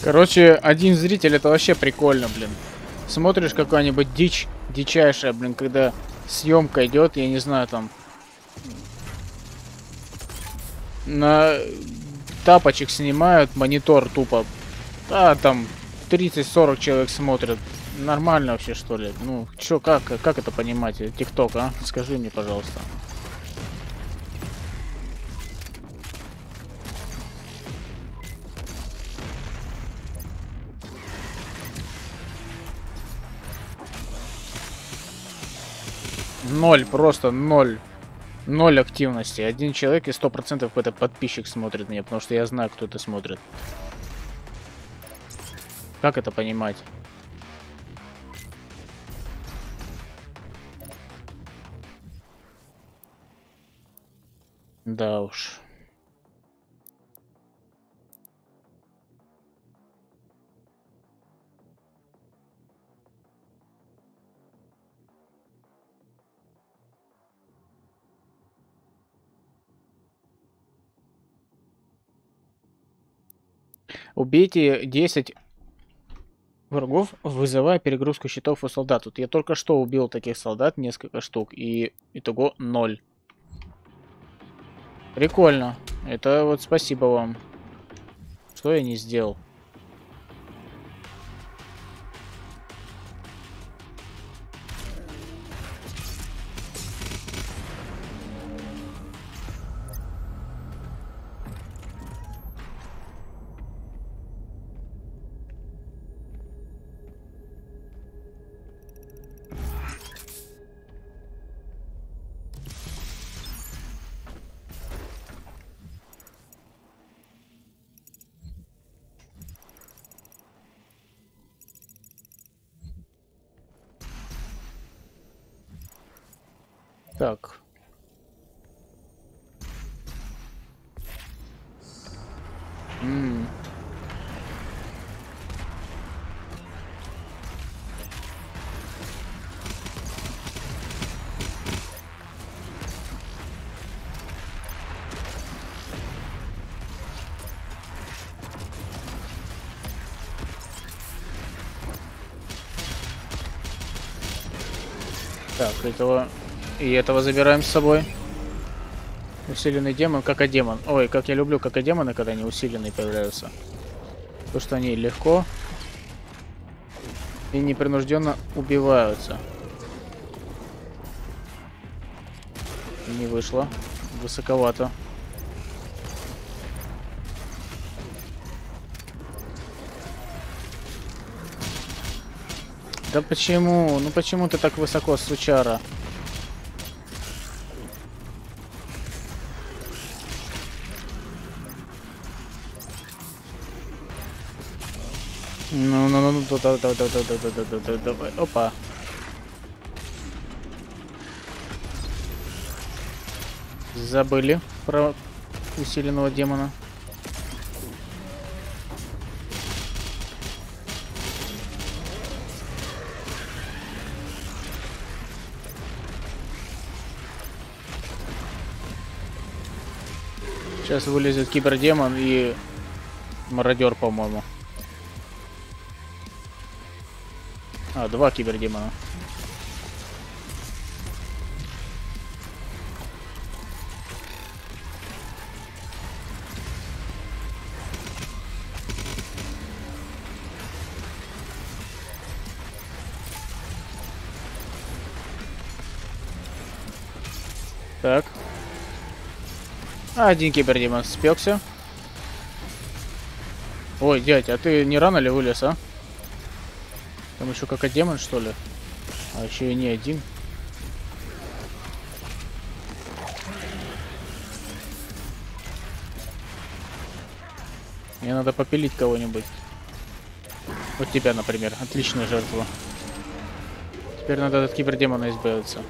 Короче, один зритель это вообще прикольно, блин. Смотришь какая-нибудь дичь, дичайшая, блин, когда съемка идет, я не знаю, там на тапочек снимают, монитор тупо. А там 30-40 человек смотрят. Нормально вообще, что ли? Ну, чё, как это понимать? ТикТок, а? Скажи мне, пожалуйста. Ноль, просто ноль. Ноль активности. Один человек и 100% какой-то подписчик смотрит меня, потому что я знаю, кто это смотрит. Как это понимать? Да уж. Убейте 10 врагов, вызывая перегрузку щитов у солдат. Тут я только что убил таких солдат, несколько штук, и итого 0. Прикольно. Это вот спасибо вам. Что я не сделал? Так. Так, этого... И этого забираем с собой. Усиленный демон, какодемон. Ой, как я люблю какодемоны, когда они усиленные появляются. Потому что они легко и непринужденно убиваются. Не вышло. Высоковато. Да почему? Ну почему ты так высоко, сучара? Ну, давай. Опа. Забыли про усиленного демона. Сейчас вылезет кибердемон и мародер, по-моему. А, два кибердемона. Так. Один кибердемон спекся. Ой, дядь, а ты не рано ли вылез, а? Там еще как демон, что ли? А еще и не один. Мне надо попилить кого-нибудь. Вот тебя, например. Отличная жертва. Теперь надо от кибердемона избавиться.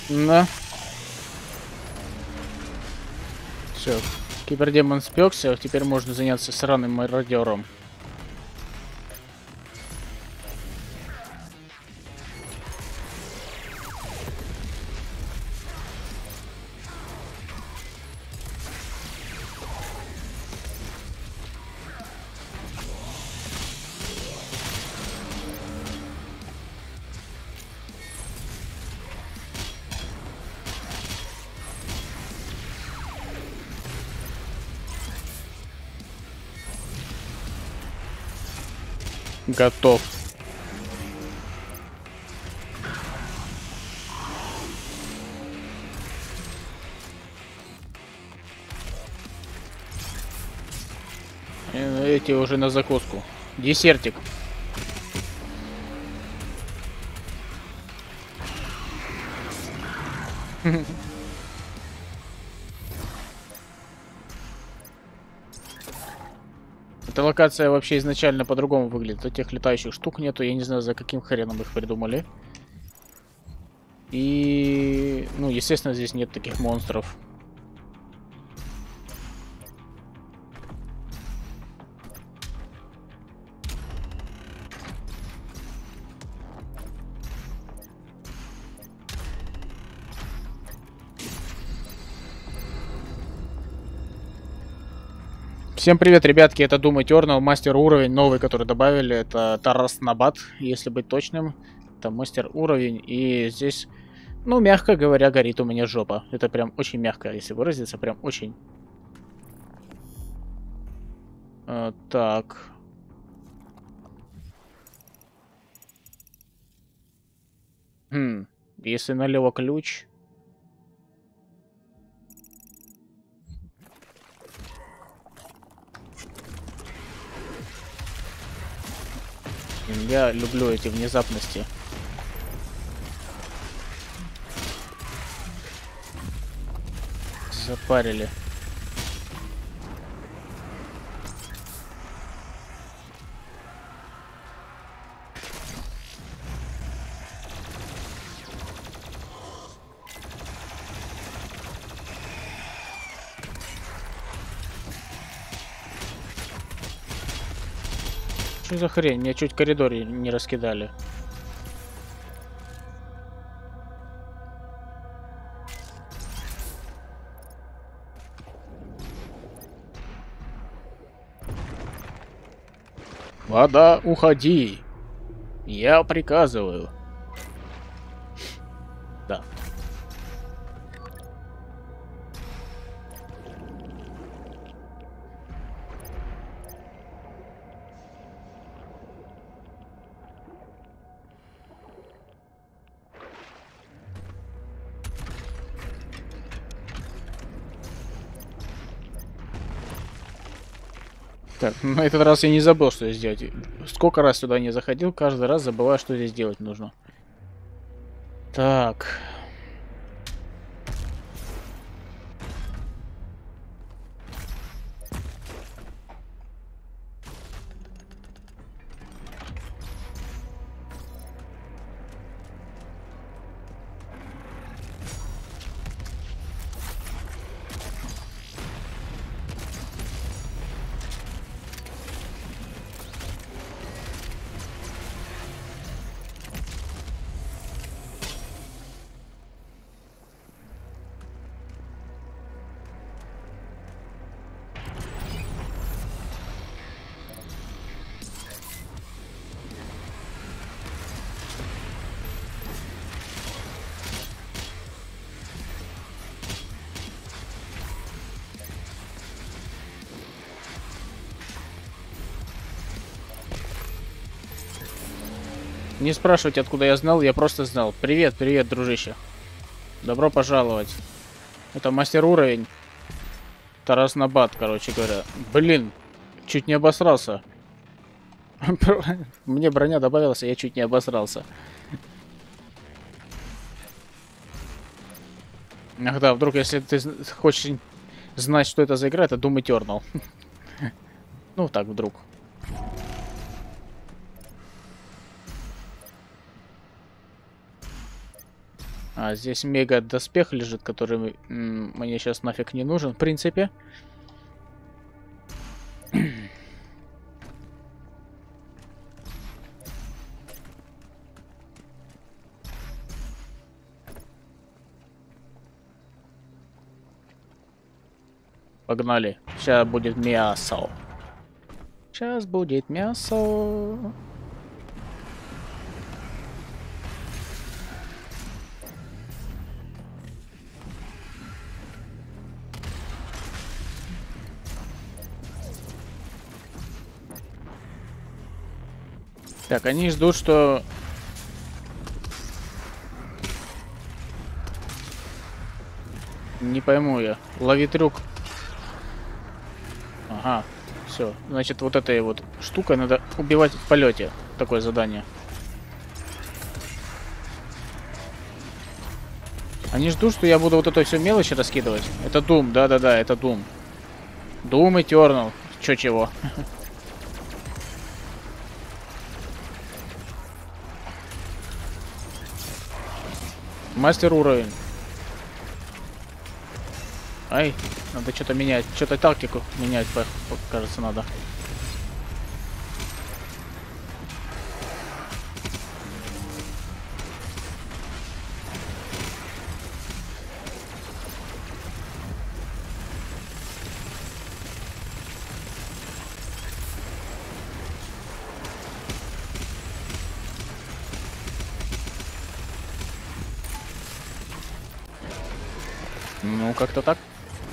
На. Все. Кибердемон спекся, теперь можно заняться сраным мародером. Готов. Эти уже на закуску. Десертик. Эта локация вообще изначально по-другому выглядит. Этих летающих штук нету. Я не знаю, за каким хреном их придумали. И... ну, естественно, здесь нет таких монстров. Всем привет, ребятки, это Doom Eternal, мастер уровень, новый, который добавили, это Тарас Набат, если быть точным. Это мастер уровень, и здесь, ну, мягко говоря, горит у меня жопа. Это прям очень мягко, если выразиться, прям очень. Так. Если налево ключ... Я люблю эти внезапности. Запарили. Что за хрень? Меня чуть в коридоре не раскидали. Вода, уходи. Я приказываю. Да. Так, на этот раз я не забыл, что здесь делать. Сколько раз сюда не заходил, каждый раз забываю, что здесь делать нужно. Так. Не спрашивайте, откуда я знал, я просто знал. Привет, привет, дружище. Добро пожаловать. Это мастер уровень. Тарас Набат, короче говоря. Блин, чуть не обосрался. Мне броня добавилась, а я чуть не обосрался. Ах да, вдруг, если ты хочешь знать, что это за игра, это Doom Eternal. Ну так, вдруг. А, здесь мега доспех лежит, который мне сейчас нафиг не нужен, в принципе. Погнали. Сейчас будет мясо. Сейчас будет мясо. Так, они ждут, что... Не пойму я. Лови трюк. Ага, все. Значит, вот этой вот штукой надо убивать в полете. Такое задание. Они ждут, что я буду вот эту всю мелочь раскидывать. Это Doom, да-да-да, это Doom. Doom Eternal. Чё-чего. Мастер уровень. Ай, надо что-то менять. Что-то тактику менять, кажется, надо. Ну, как-то так.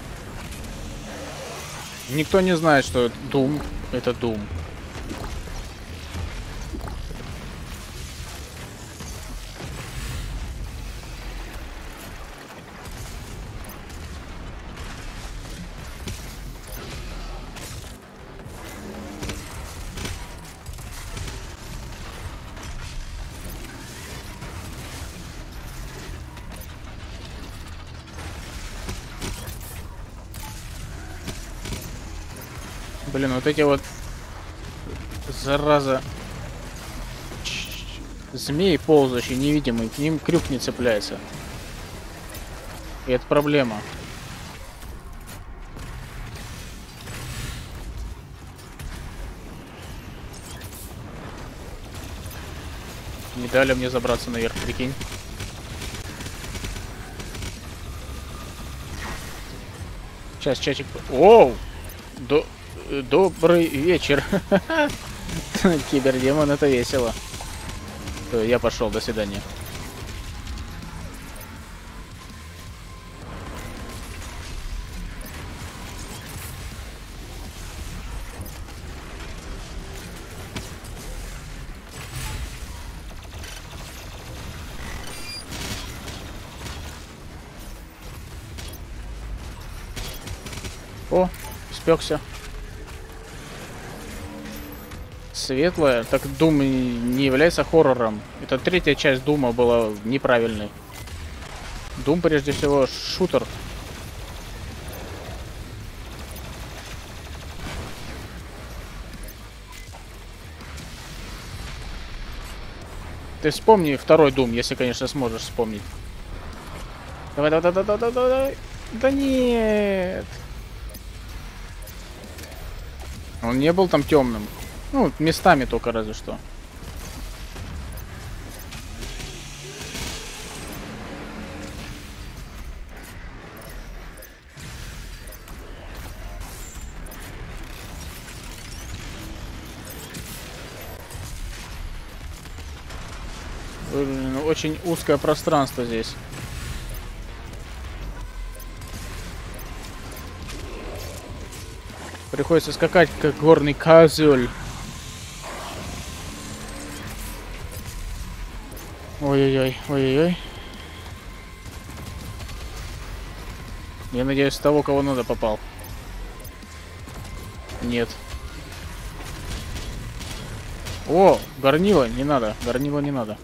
Никто не знает, что Doom это Doom. Блин, вот эти вот зараза змеи ползающие, невидимые, к ним крюк не цепляется. И это проблема. Не дали мне забраться наверх, прикинь. Сейчас чатик... Оу! Добрый вечер. Кибердемон, это весело. Я пошел, до свидания. О, спекся. Светлая. Так Doom не является хоррором. Это третья часть Дума была неправильной. Doom прежде всего шутер. Ты вспомни второй Doom, если, конечно, сможешь вспомнить. Давай, давай, давай, давай, давай. Да нет. Он не был там темным. Ну, местами только разве что. Очень узкое пространство здесь. Приходится скакать, как горный козёль. Ой-ой-ой, ой-ой-ой. Я надеюсь, с того, кого надо, попал. Нет. О, горнило, не надо. Горнило не надо.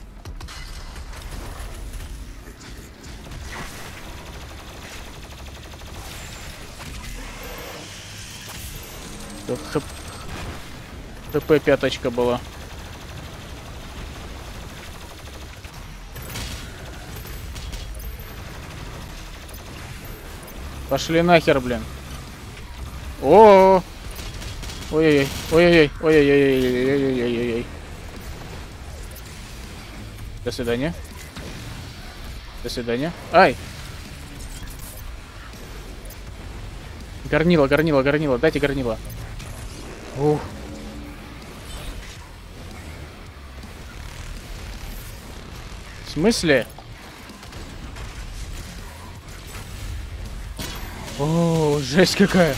ХП пяточка была. Пошли нахер, блин. О, ой-ой-ой, ой-ой-ой, ой-ой-ой. До свидания. До свидания. Ай! Горнило, горнило, горнило. Дайте горнило. Ух. В смысле? О, жесть какая.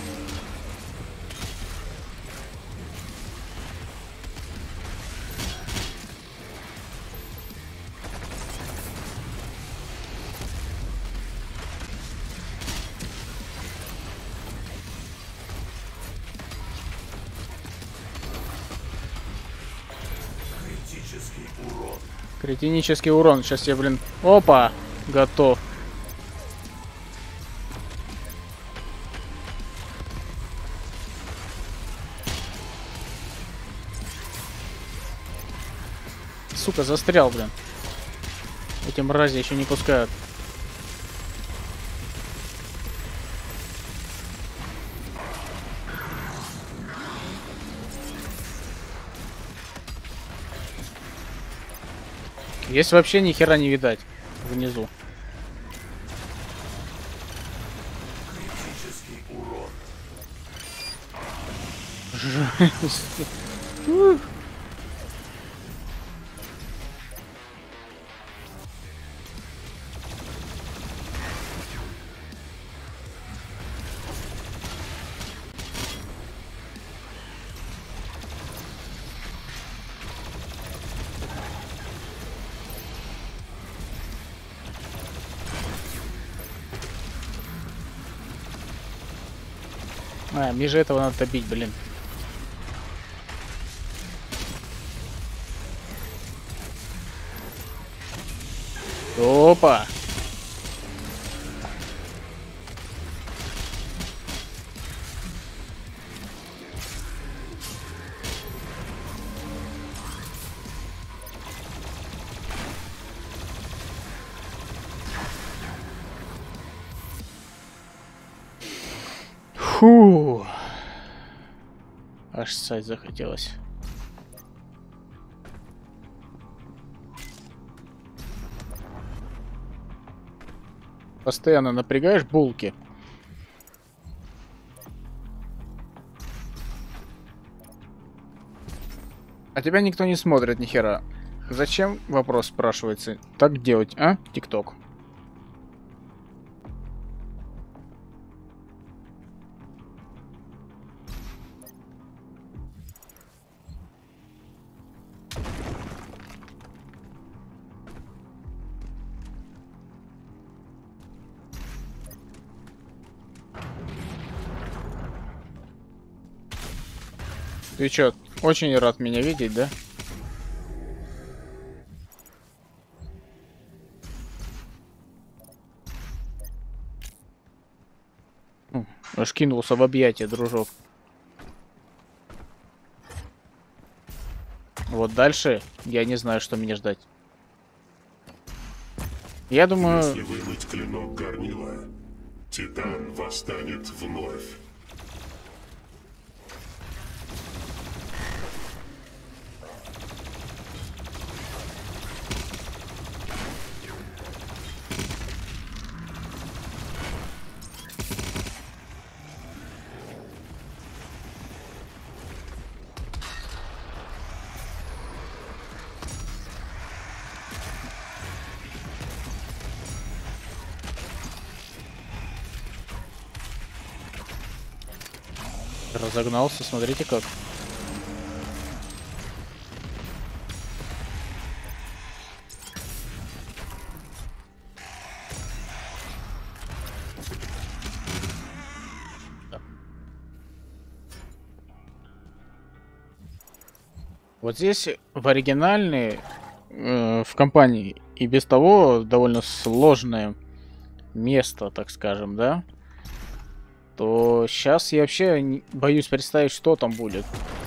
Критический урон. Сейчас я, блин... Опа! Готов. Сука, застрял, блин. Эти мрази еще не пускают. Есть вообще ни хера не видать внизу. Критический урон. А, мне же этого надо добить, блин. Опа! Фу. Аж ссать захотелось. Постоянно напрягаешь булки. А тебя никто не смотрит, нихера. Зачем, вопрос спрашивается, так делать, а, ТикТок? Ты чё, очень рад меня видеть, да? Аж кинулся в объятия, дружок. Вот дальше я не знаю, что мне ждать. Я думаю... Если вымыть клинок горнила, Титан восстанет вновь. Разогнался, смотрите как. Вот здесь в оригинальной, в компании и без того довольно сложное место, так скажем, да? То сейчас я вообще боюсь представить, что там будет.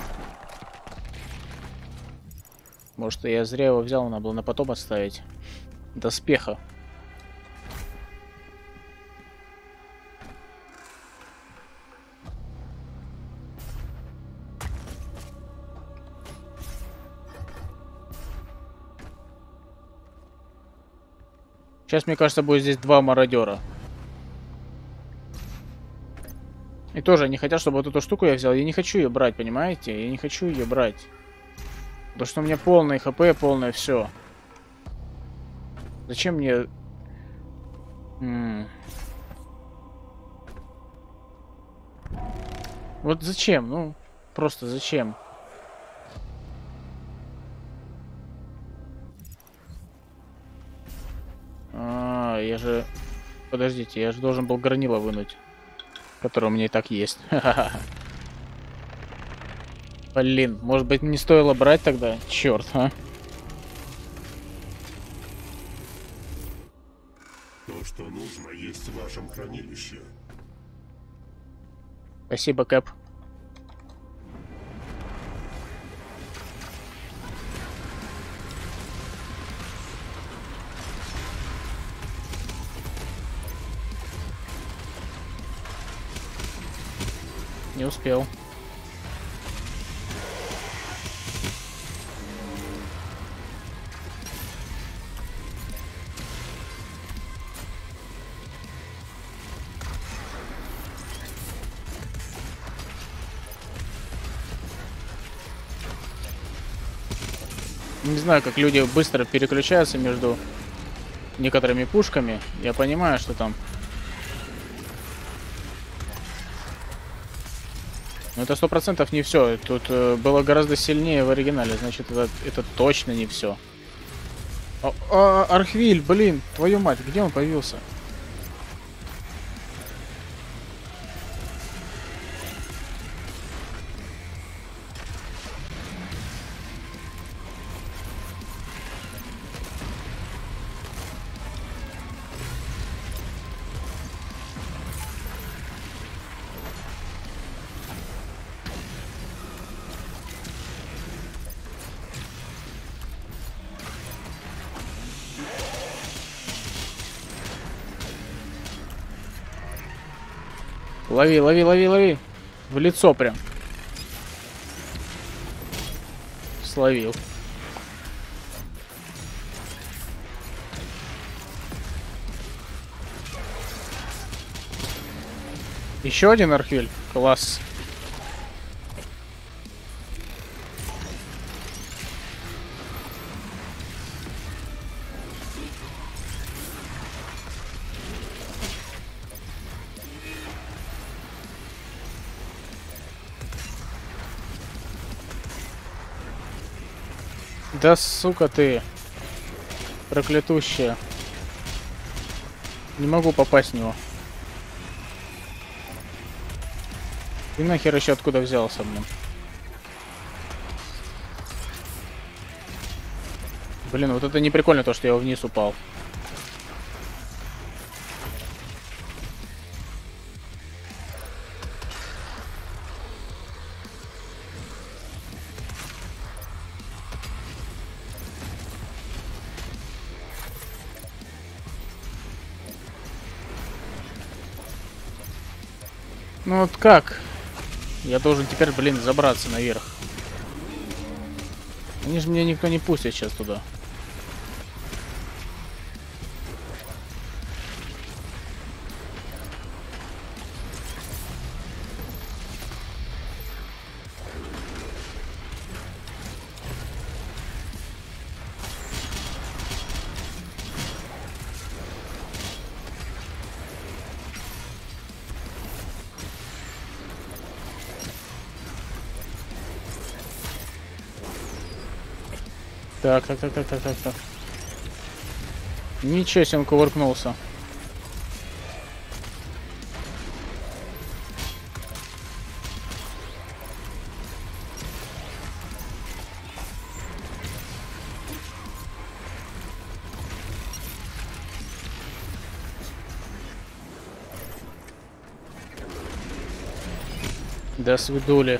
Может, я зря его взял, надо было на потом оставить. Доспеха. Сейчас, мне кажется, будет здесь 2 мародера. И тоже они хотят, чтобы вот эту штуку я взял. Я не хочу ее брать, понимаете? Я не хочу ее брать. Потому что у меня полное хп, полное все. Зачем мне... Вот зачем? Ну, просто зачем? Я же... Подождите, я же должен был гранила вынуть. Который у меня и так есть. Блин, может быть не стоило брать тогда? Черт, а? То, что нужно, есть в вашем хранилище. Спасибо, Кэп. Не успел. Не знаю, как люди быстро переключаются между некоторыми пушками. Я понимаю, что там... Но это 100% не все. Тут было гораздо сильнее в оригинале. Значит, это точно не все. Архвиль, блин, твою мать, где он появился? Лови, лови, лови, лови. В лицо прям. Словил. Еще один архвиль. Класс. Да сука ты, проклятущая. Не могу попасть в него. Ты нахер еще откуда взялся, блин? Блин, вот это не прикольно, то, что я вниз упал. Ну вот как? Я должен теперь, блин, забраться наверх. Они же меня никто не пустит сейчас туда. Так. Ничего себе, он кувыркнулся. До свидули.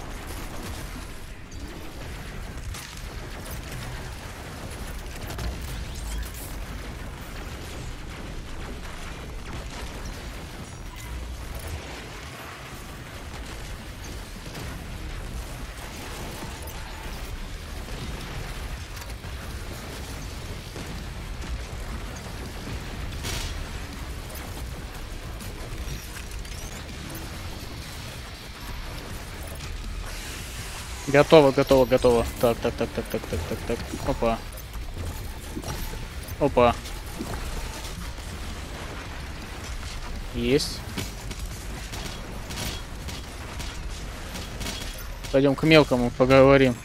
Готово, готово, готово. Так, так, так, так, так, так, так, так. Опа. Опа. Есть. Пойдем к мелкому поговорим.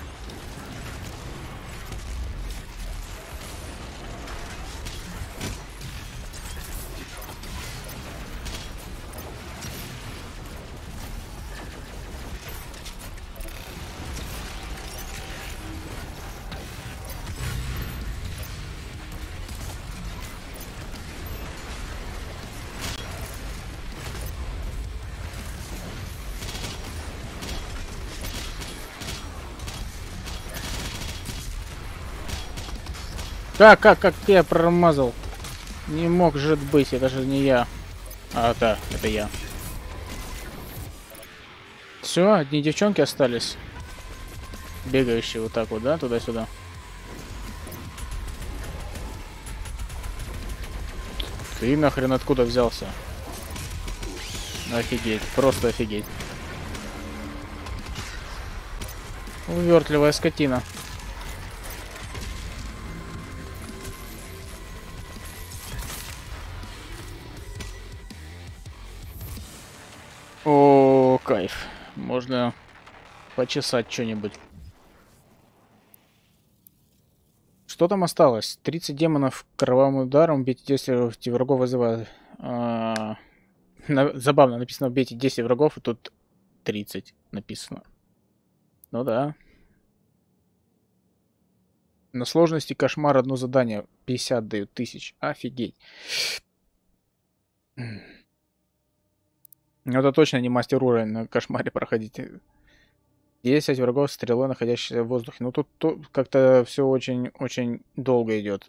Как я промазал? Не мог же быть, это же не я. А, да, это я. Все, одни девчонки остались. Бегающие вот так вот, да, туда-сюда. Ты нахрен откуда взялся? Офигеть, просто офигеть. Увертливая скотина. О, кайф. Можно почесать что-нибудь. Что там осталось? 30 демонов кровавым ударом. Убейте 10 врагов вызывает. Забавно написано: убейте 10 врагов, и тут 30 написано. Ну да. На сложности кошмар одно задание. 50 дают тысяч. Офигеть. Ну это точно не мастер уровень на кошмаре проходить. 10 врагов стрелой, находящихся в воздухе. Ну тут как-то все очень долго идет.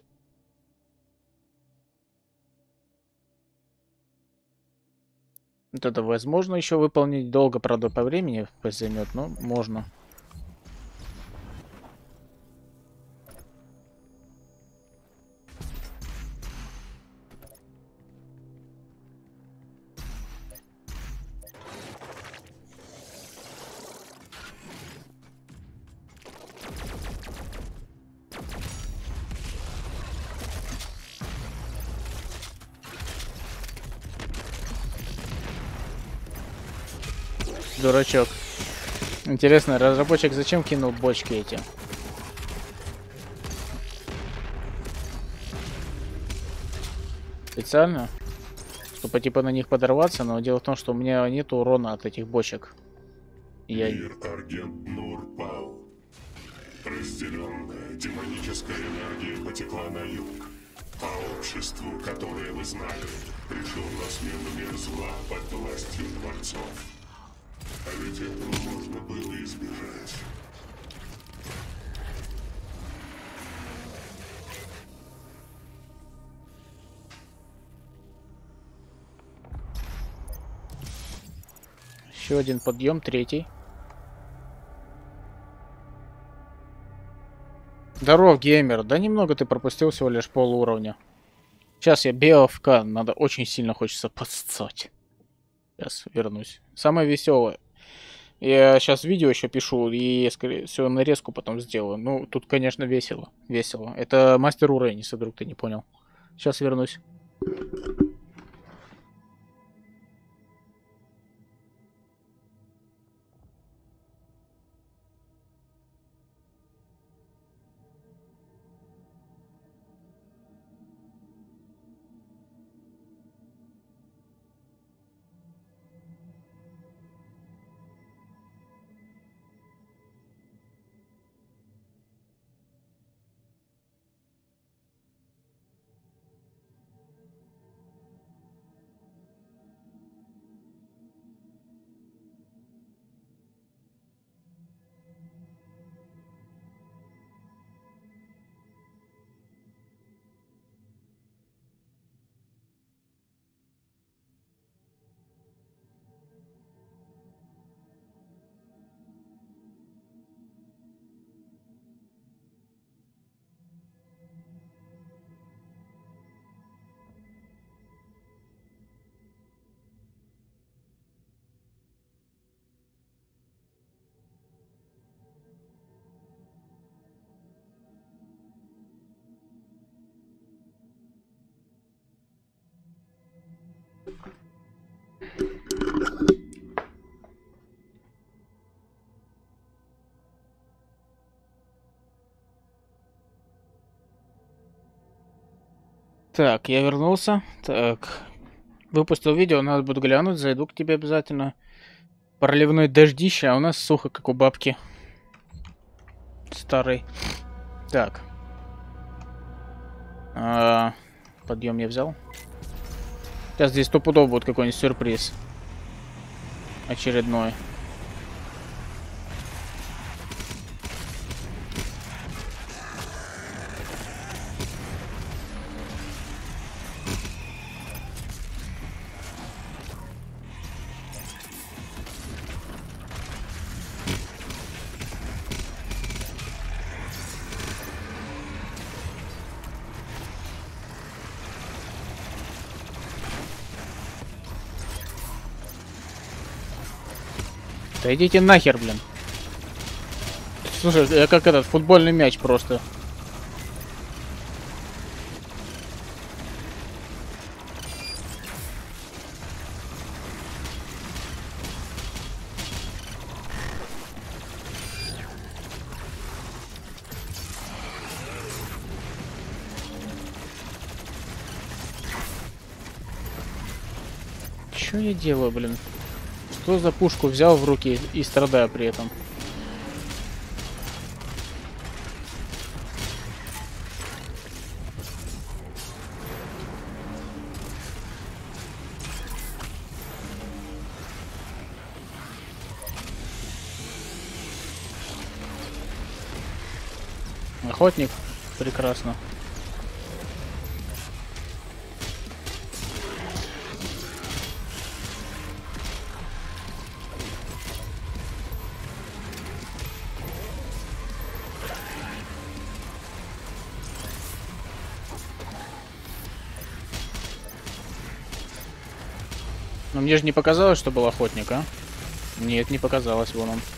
Вот это возможно еще выполнить долго, правда, по времени займет, но можно. Дурачок. Интересно, разработчик зачем кинул бочки эти? Специально? Чтобы типа на них подорваться, но дело в том, что у меня нет урона от этих бочек. Мир Аргент Нур пал. Разделенная демоническая энергия потекла на юг. А обществу, которое вы знали, пришел на смену мир зла под властью Творцов. А ведь этого можно было избежать. Еще один подъем, третий. Здоров, геймер. Да немного ты пропустил, всего лишь полуровня. Сейчас я БФК, надо очень сильно хочется подссать. Сейчас вернусь. Самое веселое. Я сейчас видео еще пишу и, скорее всего, нарезку потом сделаю. Ну, тут, конечно, весело. Весело. Это мастер уровень, если вдруг ты не понял. Сейчас вернусь. Так, я вернулся. Так. Выпустил видео, надо будет глянуть, зайду к тебе обязательно. Проливной дождище, а у нас сухо, как у бабки. Старый. Так. Подъем я взял. Сейчас здесь стопудово будет какой-нибудь сюрприз. Очередной. Да идите нахер, блин. Слушай, я как этот футбольный мяч просто. Что я делаю, блин? Что за пушку взял в руки и страдаю при этом? Охотник? Прекрасно. Но мне же не показалось, что был охотник, а? Нет, не показалось, вон он.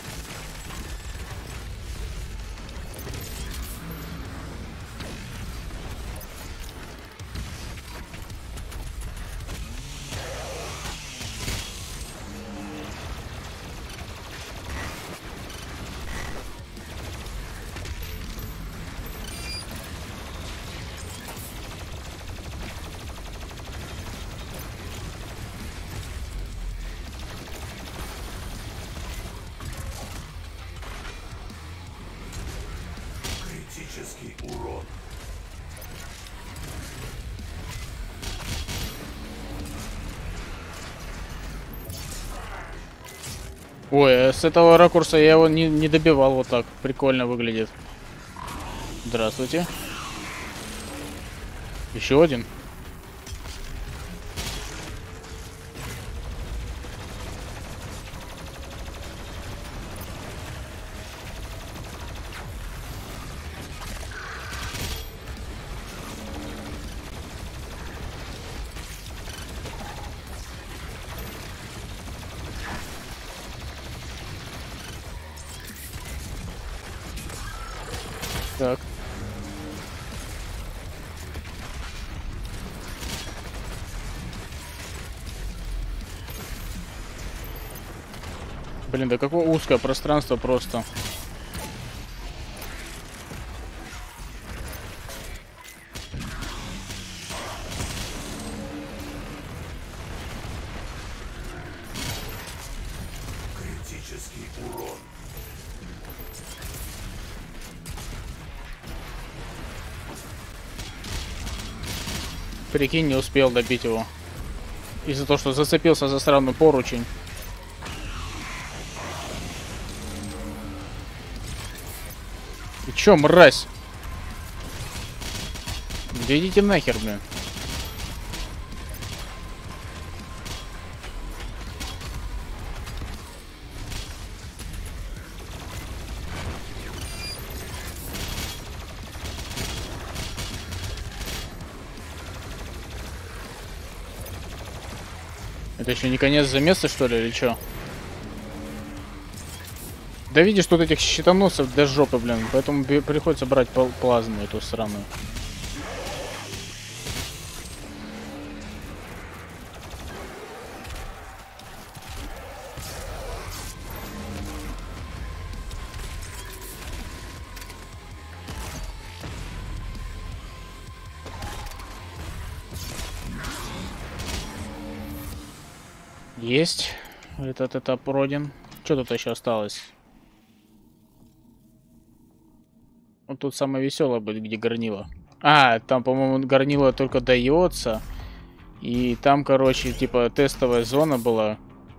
Критический урон. Ой, с этого ракурса я его не добивал вот так. Прикольно выглядит. Здравствуйте. Еще один. Так. Блин, да какое узкое пространство просто. Критический урон. Прикинь, не успел добить его. Из-за того, что зацепился за сраный поручень. Ты чё, мразь? Да идите нахер, блин. Это еще не конец замеса, что ли, или что? Да видишь, тут этих щитоносцев до жопы, блин. Поэтому приходится брать плазму эту сраную. Есть. Этот этап пройден. Что тут еще осталось? Вот тут самое веселое будет, где горнило. А, там, по-моему, горнило только дается. И там, короче, типа тестовая зона была.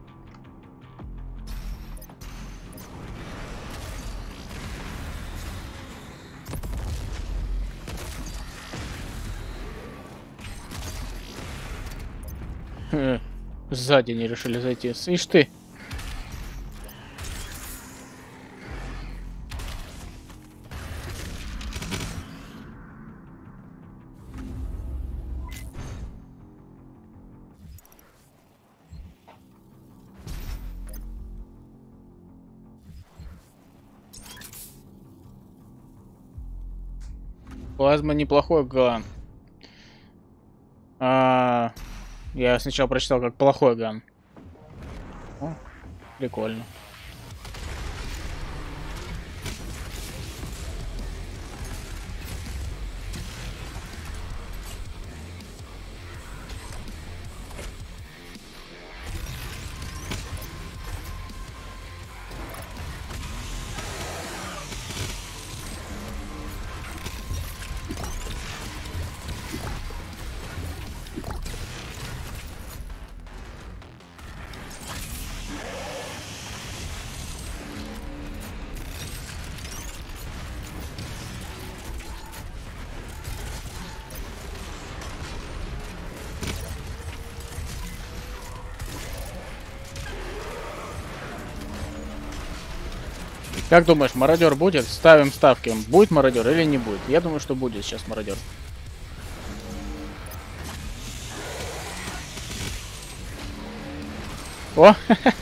Сзади не решили зайти. Ишь ты. Плазма неплохой ган. Я сначала прочитал как плохой ган. О, прикольно. Как думаешь, мародер будет? Ставим ставки. Будет мародер или не будет? Я думаю, что будет сейчас мародер. О!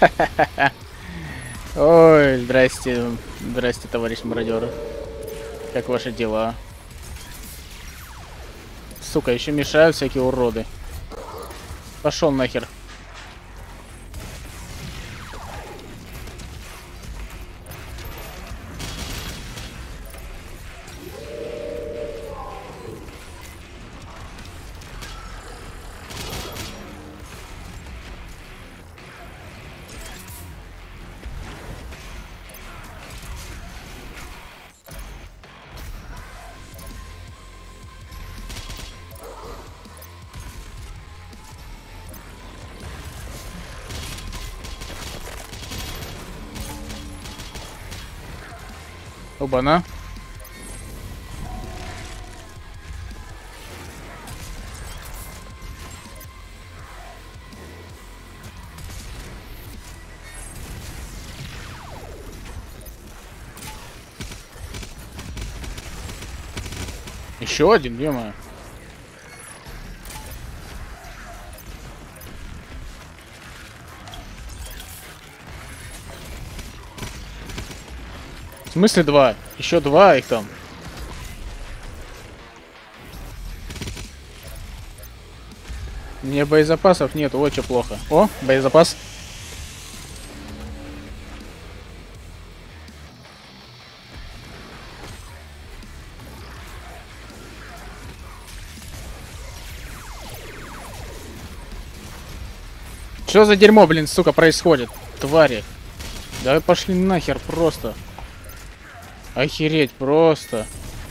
Ой, здрасте. Здрасте, товарищ мародер. Как ваши дела? Сука, еще мешают всякие уроды. Пошел нахер. Оба-на. Еще один, ё-моё. В смысле два? Еще два их там. Мне боезапасов нет, очень плохо. О, боезапас. Что за дерьмо, блин, сука, происходит? Твари. Да пошли нахер просто. Охереть просто.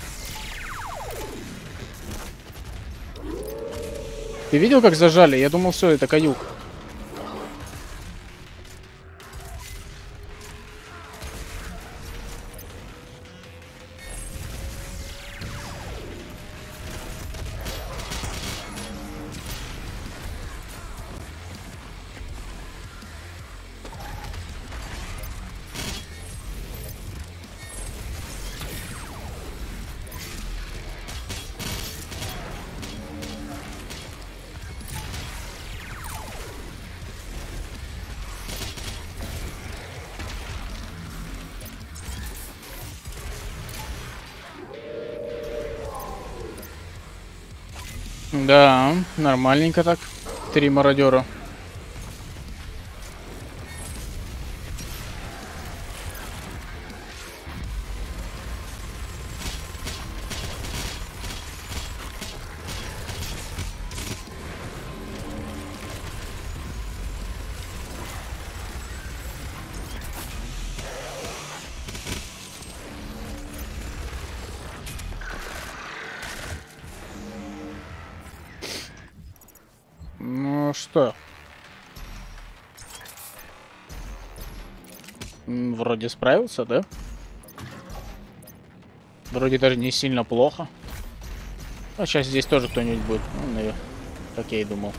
Ты видел, как зажали? Я думал, все, это каюк. Да, нормальненько так. 3 мародера. что? Вроде справился, да? Вроде даже не сильно плохо. А сейчас здесь тоже кто-нибудь будет. Ну, наверное, как я и думал.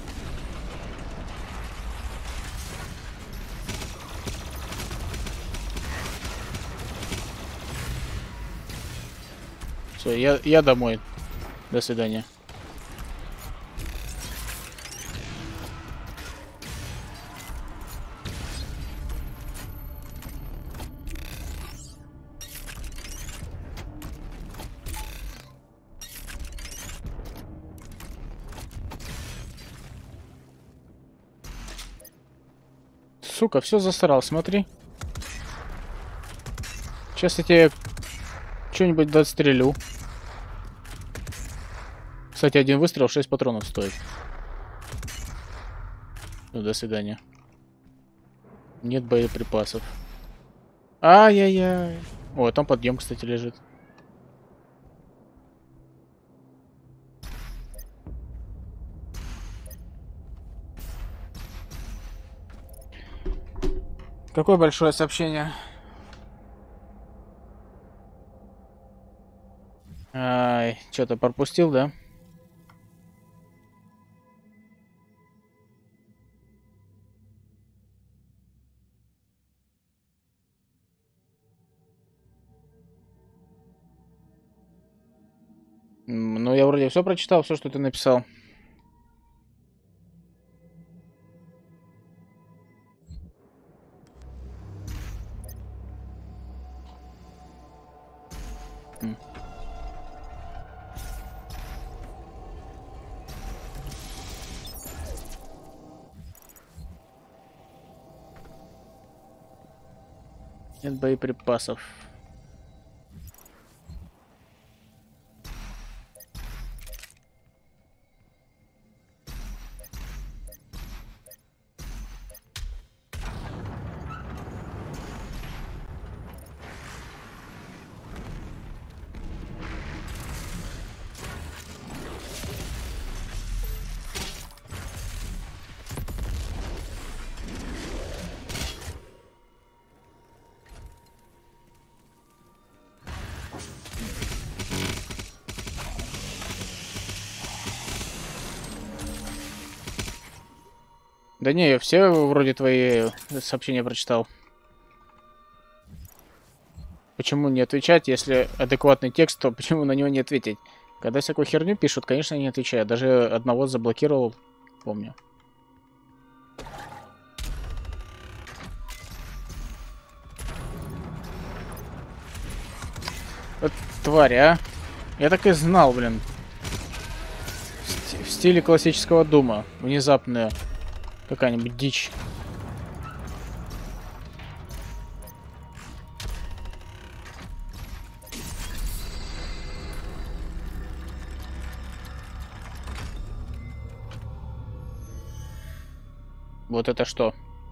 Все, я домой. До свидания. Сука, все засрал, смотри. Сейчас я тебе что-нибудь дострелю. Кстати, один выстрел 6 патронов стоит. Ну, до свидания. Нет боеприпасов. Ай-яй-яй. О, там подъем, кстати, лежит. Какое большое сообщение? Ай, что-то пропустил, да? Ну, я вроде все прочитал, все, что ты написал. Нет боеприпасов. Да не, я все вроде твои сообщения прочитал. Почему не отвечать, если адекватный текст, то почему на него не ответить? Когда всякую херню пишут, конечно, не отвечаю. Даже одного заблокировал, помню. Вот тварь, а. Я так и знал, блин. В стиле классического Дума. Внезапная какая-нибудь дичь. Вот это что?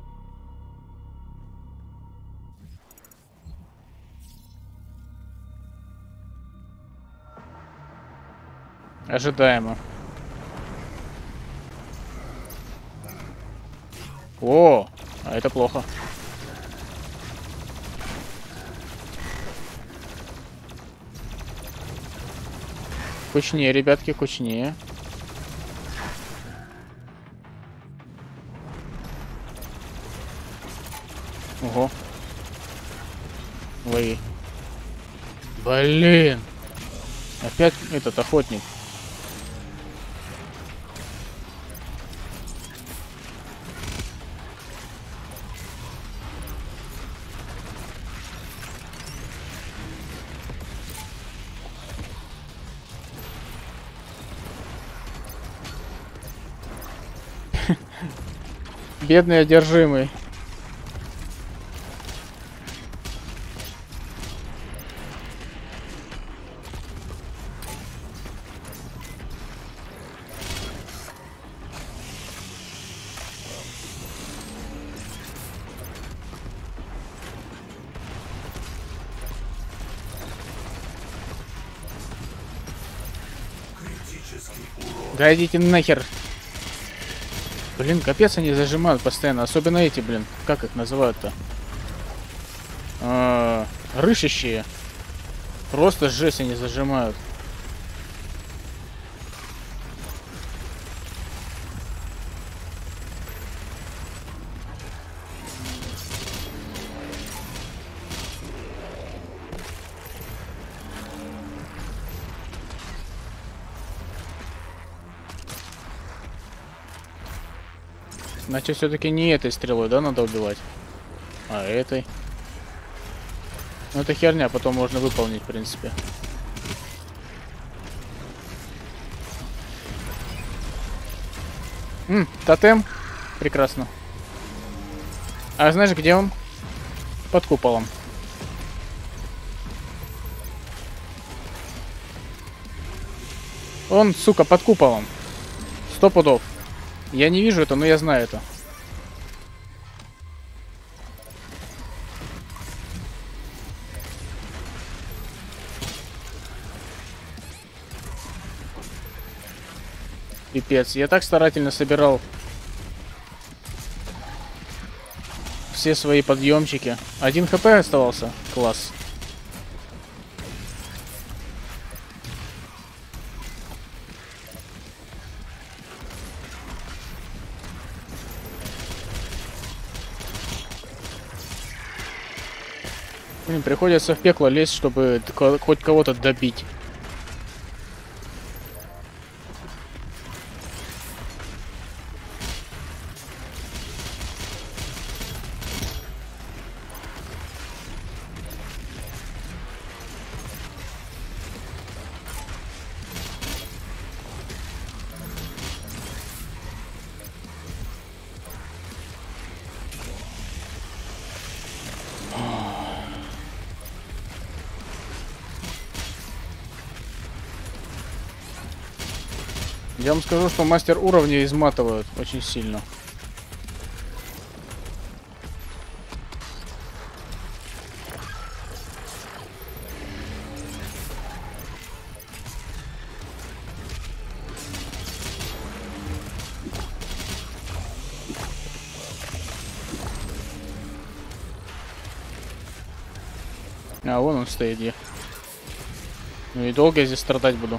Ожидаемо. О, а это плохо. Кучнее, ребятки, кучнее. Ого. Ой. Блин. Опять этот охотник. Бедный одержимый. Да идите нахер. Блин, капец они зажимают постоянно. Особенно эти, блин. Как их называют-то? Рыщущие. Просто жесть они зажимают. Значит, все-таки не этой стрелой, да, надо убивать? А этой. Ну, это херня, потом можно выполнить, в принципе. Тотем. Прекрасно. А знаешь, где он? Под куполом. Он, сука, под куполом. 100 пудов. Я не вижу это, но я знаю это. Пипец. Я так старательно собирал все свои подъемчики. 1 хп оставался. Класс. Блин, приходится в пекло лезть, чтобы хоть кого-то добить. Я вам скажу, что мастер уровня изматывают очень сильно. А, вон он стоит где. Ну и долго я здесь страдать буду.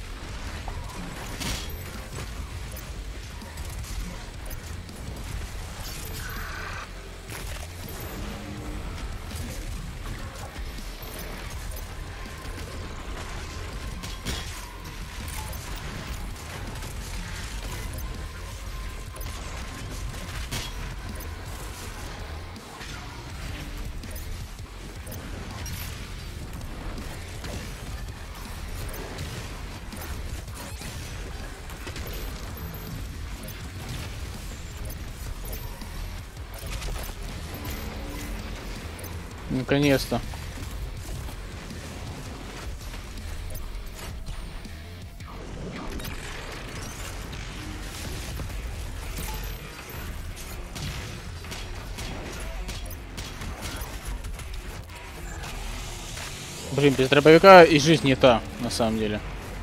Наконец-то. Блин, без дробовика и жизнь не та, на самом деле.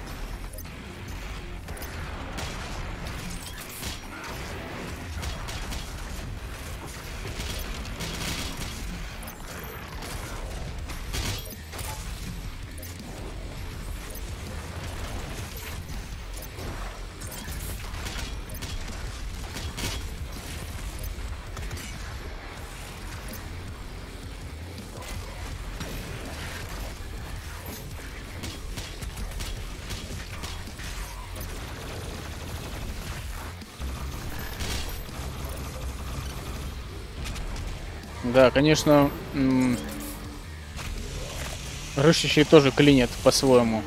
Да, конечно, рыщущие тоже клинят по-своему.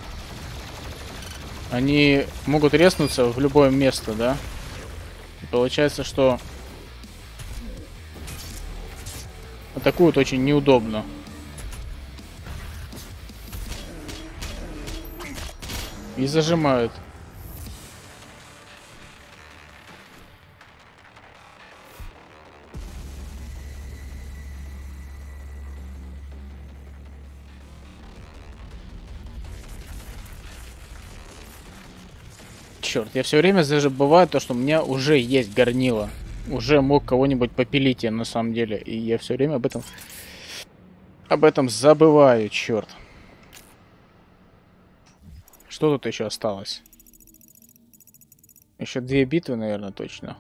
Они могут резнуться в любое место, да? И получается, что атакуют очень неудобно. И зажимают. черт, я все время забываю то, что у меня уже есть горнило. Уже мог кого-нибудь попилить я на самом деле. И я все время об этом забываю, черт. Что тут еще осталось? Еще 2 битвы, наверное, точно.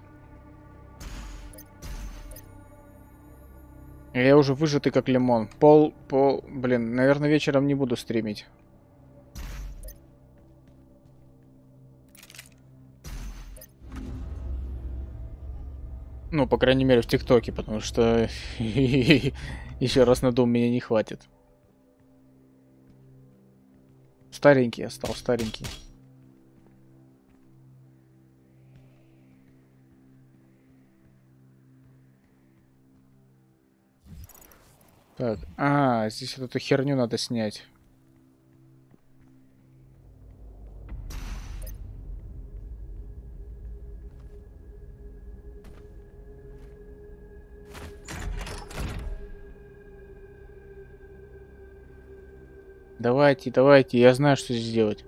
Я уже выжатый как лимон. Блин, наверное, вечером не буду стримить. Ну, по крайней мере, в ТикТоке, потому что еще раз на дом меня не хватит. Старенький я стал, старенький. Так, здесь вот эту херню надо снять. Давайте, давайте, я знаю, что здесь делать.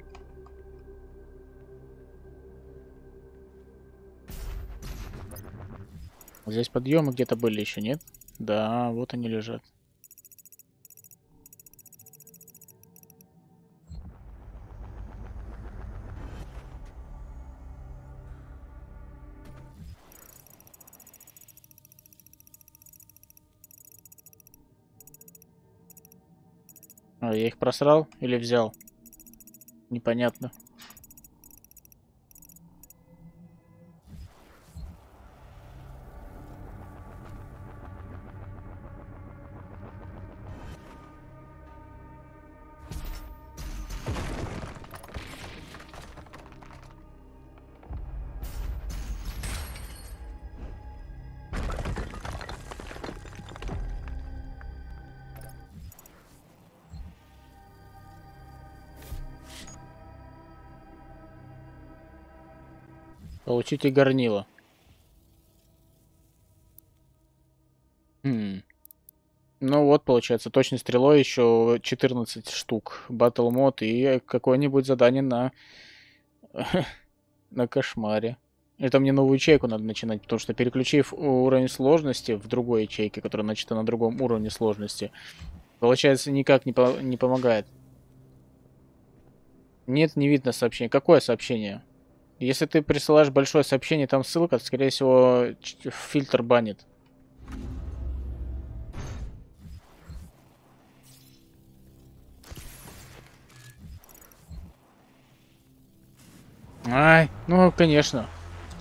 Здесь подъемы где-то были еще, нет? Да, вот они лежат. Я их просрал или взял? Непонятно. Получите горнило. Ну вот, получается, точной стрелой еще 14 штук. Battle мод и какое-нибудь задание на... на кошмаре. Это мне новую ячейку надо начинать, потому что переключив уровень сложности в другой ячейке, которая начата на другом уровне сложности, получается, никак не помогает. Нет, не видно сообщение. Какое сообщение? Если ты присылаешь большое сообщение, там ссылка, скорее всего, фильтр банит. Ай, ну, конечно.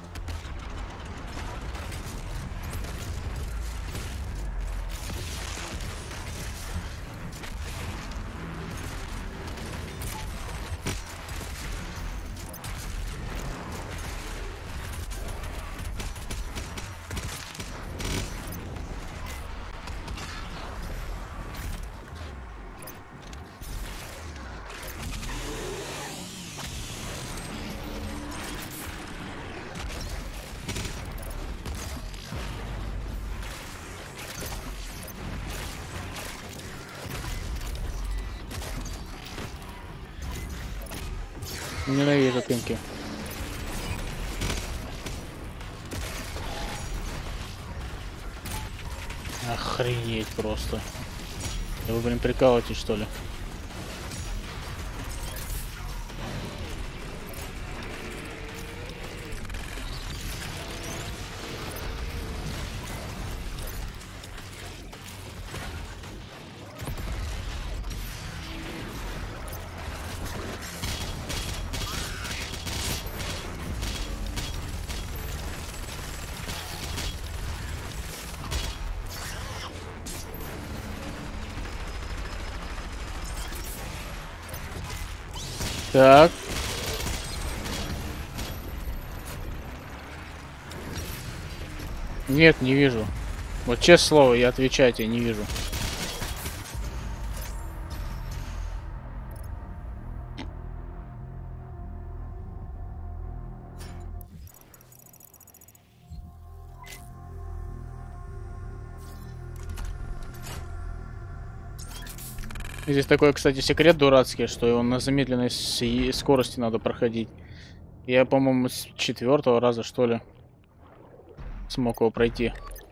Ненавижу пинки. Охренеть просто. Да вы, блин, прикалываетесь, что ли? Так. Нет, не вижу. Вот честное слово, я отвечаю тебе, не вижу. Здесь такой, кстати, секрет дурацкий, что его на замедленной скорости надо проходить. Я, по-моему, с 4-го раза, что ли, смог его пройти.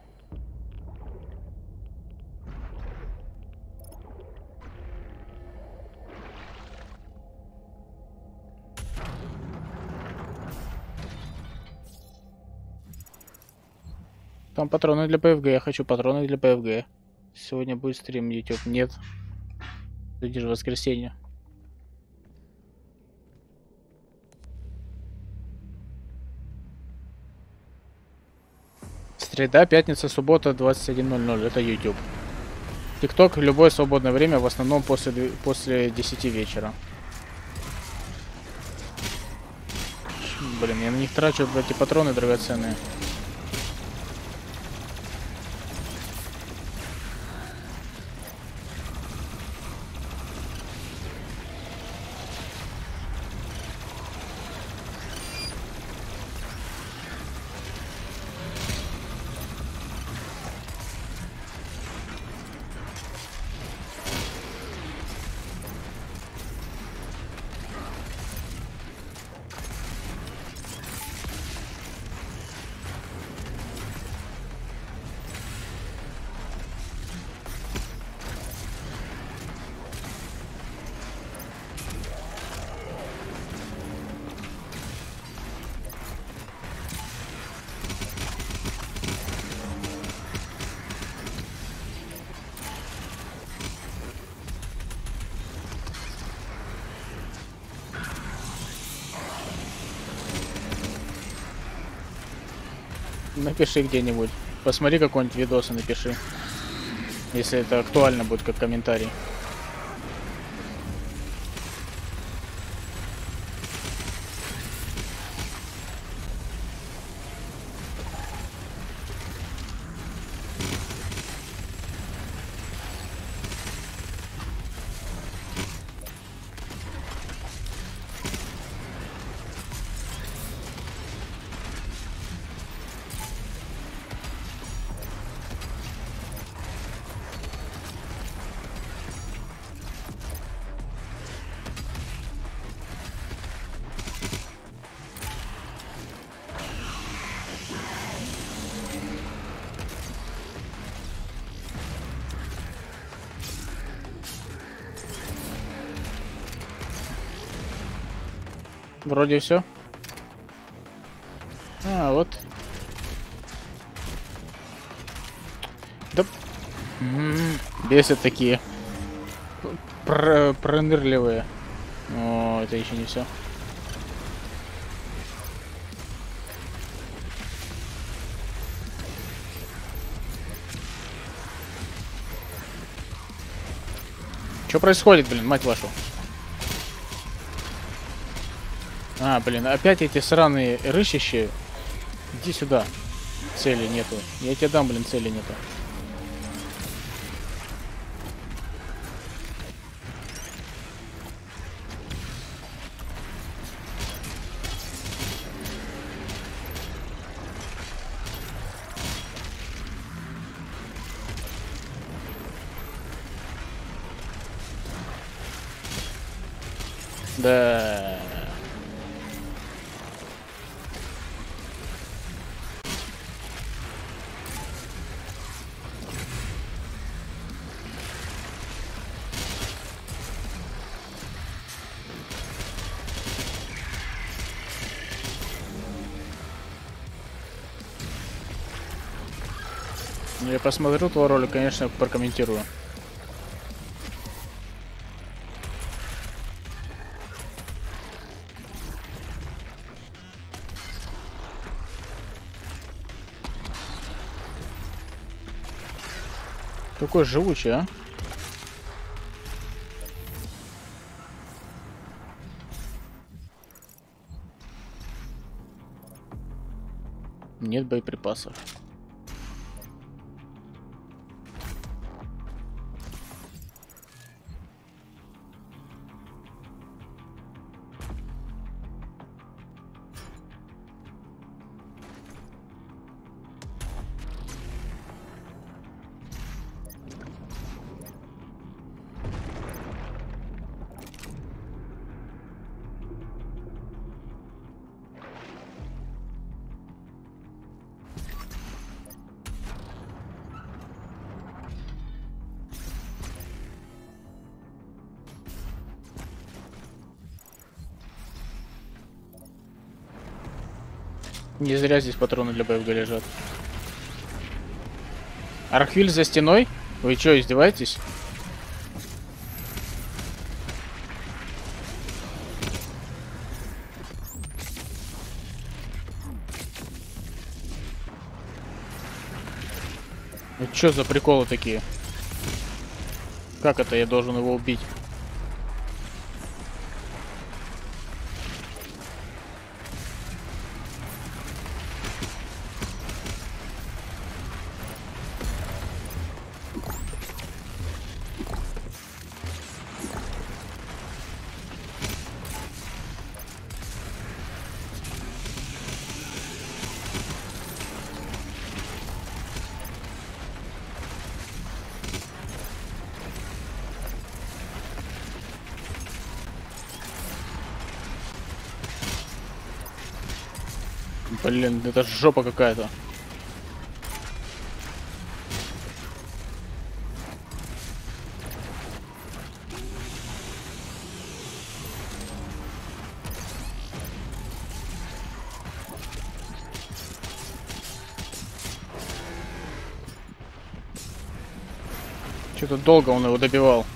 Там патроны для ПФГ. Я хочу патроны для ПФГ. Сегодня будет стрим YouTube. Нет. Сегодня же воскресенье. Среда, пятница, суббота, 21:00. Это YouTube. ТикТок в любое свободное время, в основном после 10 вечера. Блин, я на них трачу эти патроны драгоценные. Напиши где-нибудь. Посмотри какой-нибудь видос и напиши. Если это актуально будет как комментарий. Вроде все. А, вот. Да. Бесят такие. Пронырливые. О, это еще не все. Что происходит, блин, мать вашу? А, блин, опять эти сраные рыщущие. Иди сюда. Цели нету. Я тебе дам, блин, цели нету. Да. Я посмотрю твой ролик, конечно, прокомментирую. Какой живучий, а? Нет боеприпасов. Не зря здесь патроны для БФГ лежат. Архвиль за стеной? Вы что, издеваетесь? Ну что за приколы такие? Как это я должен его убить? Блин, это ж жопа какая-то. Что-то долго он его добивал.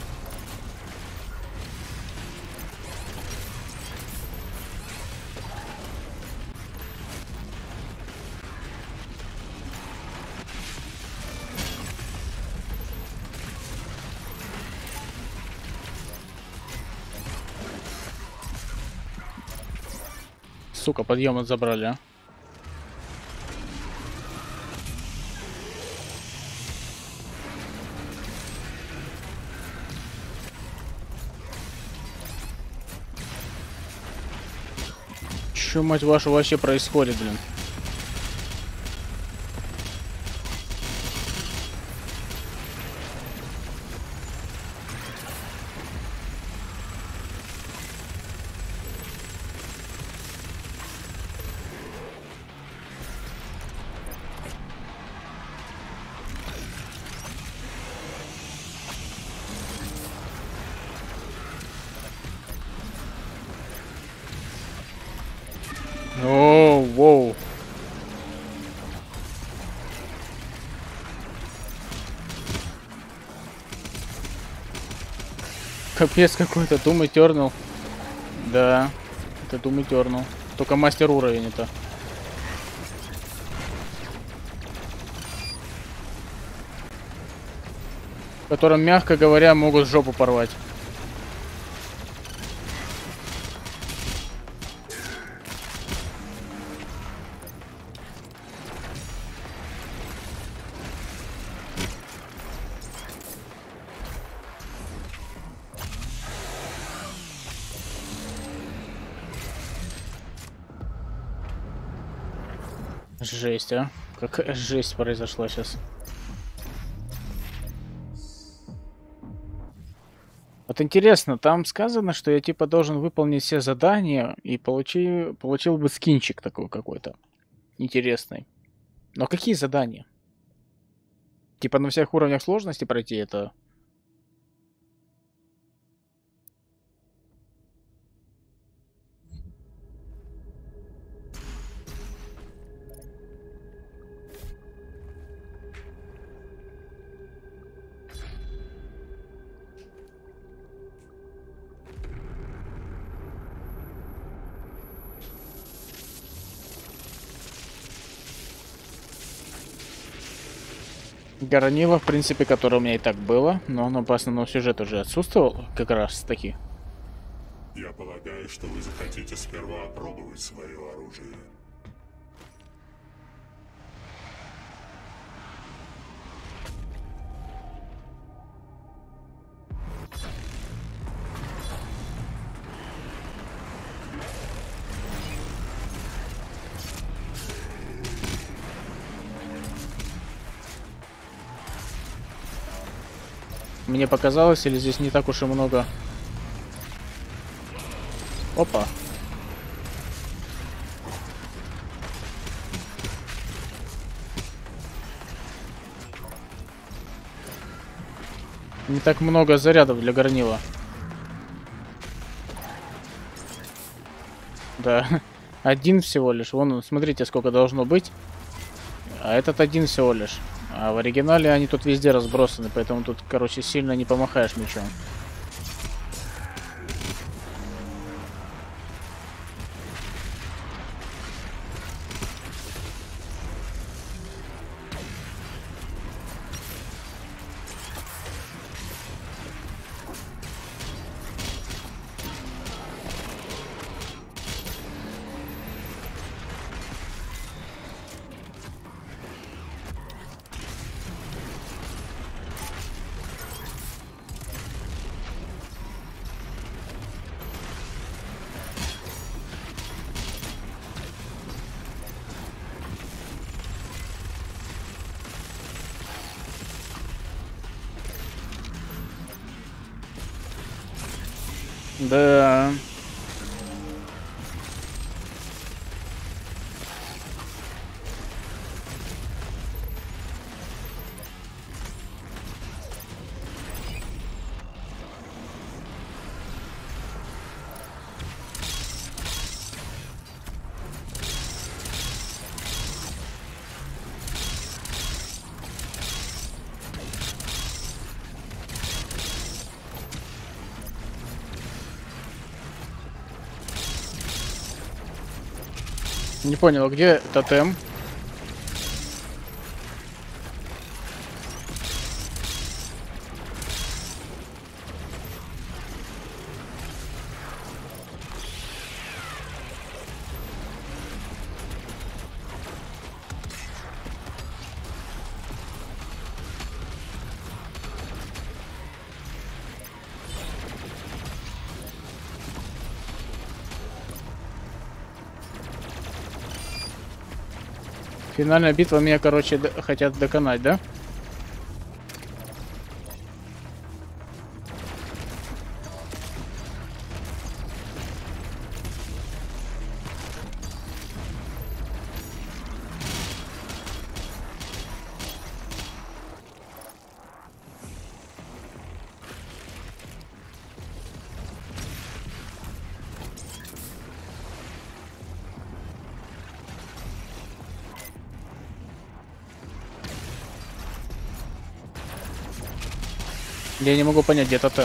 Сука, подъемы забрали, а. Чё, мать вашу, вообще происходит, блин? О, воу. Капец какой-то, Doom Eternal. Да, это Doom Eternal. Только мастер уровень это. В котором, мягко говоря, могут жопу порвать. Жесть, а? Какая жесть произошла сейчас. Вот интересно, там сказано, что я типа должен выполнить все задания и получил бы скинчик такой какой-то интересный. Но какие задания? Типа на всех уровнях сложности пройти это? Горонила, в принципе, которое у меня и так было, но оно по основному сюжету уже отсутствовало, как раз таки. Я полагаю, что вы захотите сперва опробовать свое оружие. Мне показалось, или здесь не так уж и много. Опа. Не так много зарядов для горнила. Да. Один всего лишь. Вон, смотрите, сколько должно быть. А этот один всего лишь. А в оригинале они тут везде разбросаны, поэтому тут, короче, сильно не помахаешь мечом. Да. Не понял, где тотем? Финальная битва меня, короче, хотят доконать, да? Я не могу понять, где тотем.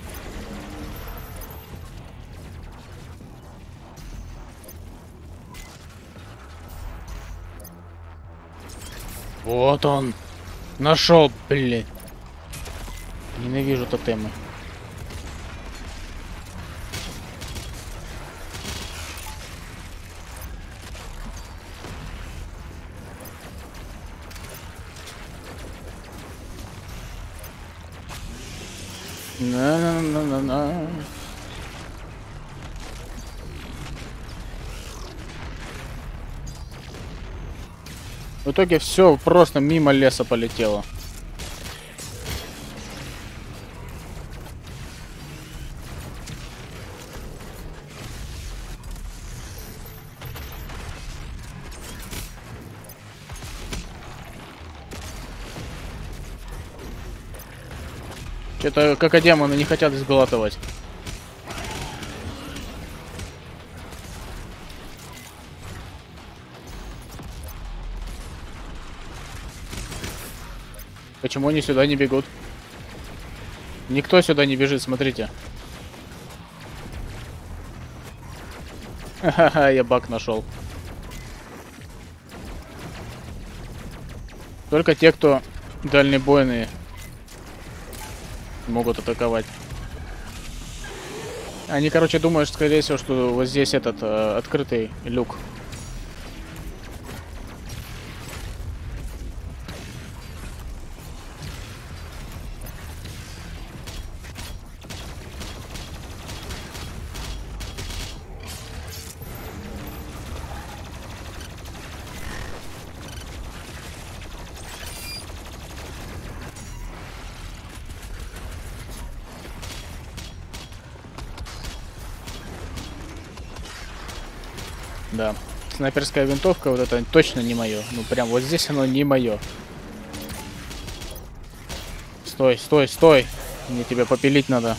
Вот он. Нашел, блин. Ненавижу тотемы. На-на-на-на-на. В итоге все просто мимо леса полетело. Что-то как демоны не хотят сглатывать. Почему они сюда не бегут? Никто сюда не бежит, смотрите. Ха-ха, я баг нашел. Только те, кто дальнобойные, могут атаковать. Они, короче, думают, скорее всего, что вот здесь этот открытый люк. Да. Снайперская винтовка, вот это точно не мое. Ну прям вот здесь оно не мое. Стой, стой, стой. Мне тебя попилить надо.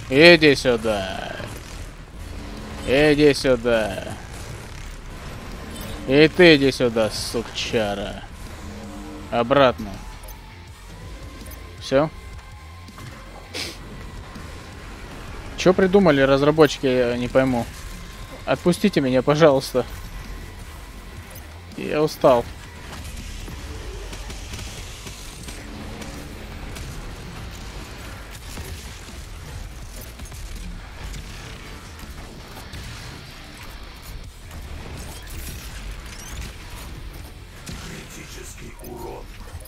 Иди сюда. Иди сюда. И ты иди сюда, сукчара. Обратно. Все? Что придумали разработчики, я не пойму. Отпустите меня, пожалуйста. Я устал. Критический урон.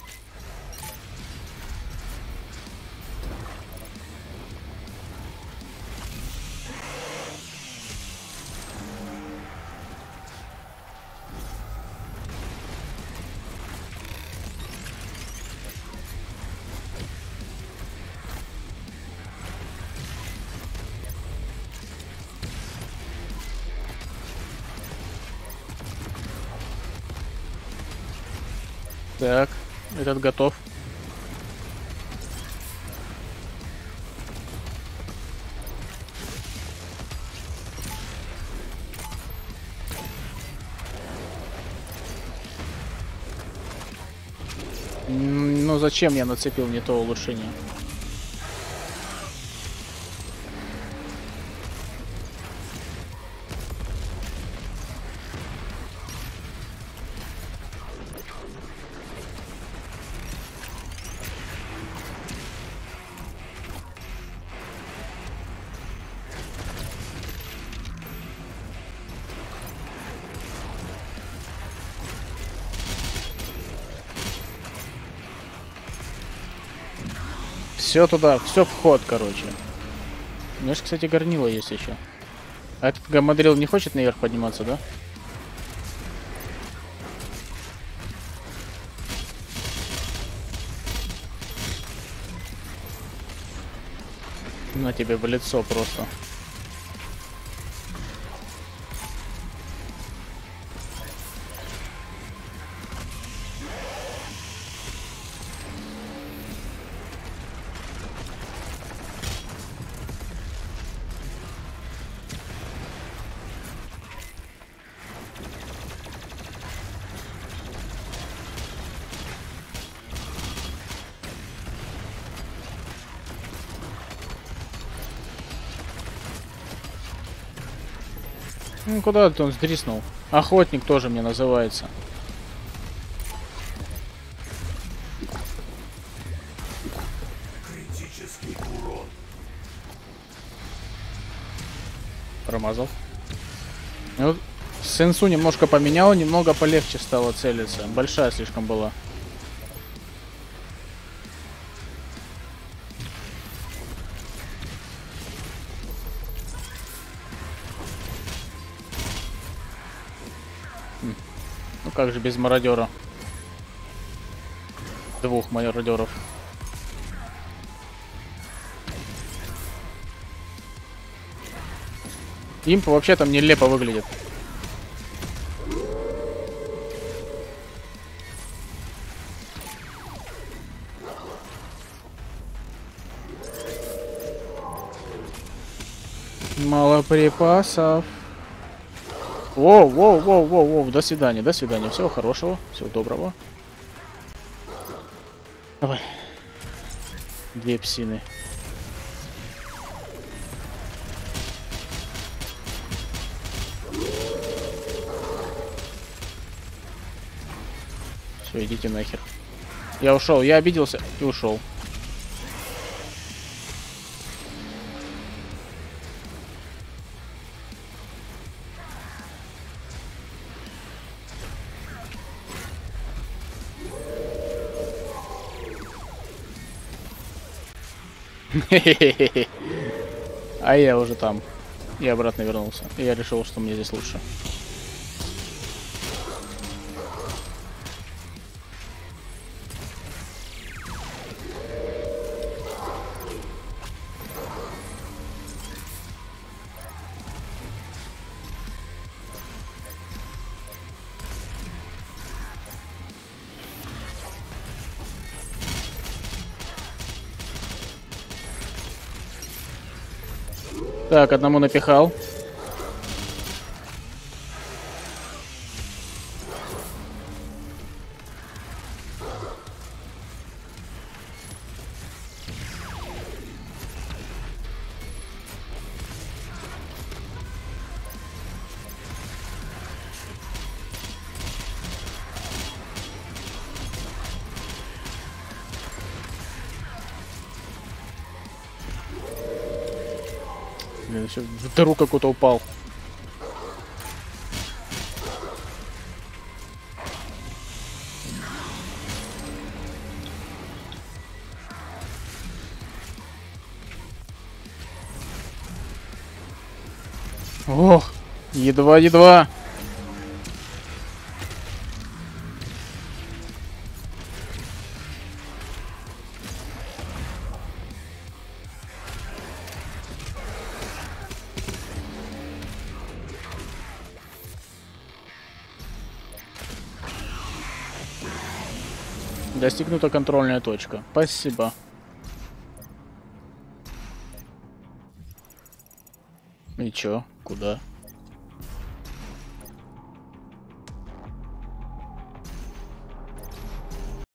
Так, этот готов. Ну зачем я нацепил не то улучшение? Все туда, все вход, короче. У меня же, кстати, горнило есть еще. А этот гамадрил не хочет наверх подниматься, да? На тебе в лицо просто. Ну куда ты он сдриснул? Охотник тоже мне называется. Критический урон. Промазал. И вот сенсу немножко поменял, немного полегче стало целиться. Большая слишком была. Ну как же без мародера? Двух мародеров. Имп вообще там нелепо выглядит. Мало припасов. Воу, воу, воу, воу, воу, до свидания, всего хорошего, всего доброго. Давай. Две псины. Все, идите нахер. Я ушел, я обиделся и ушел. А я уже там. Я обратно вернулся. И я решил, что мне здесь лучше. Так, одному напихал. Блин, еще в дыру какой-то упал. Ох, едва-едва. Достигнута контрольная точка. Спасибо. И чё? Куда?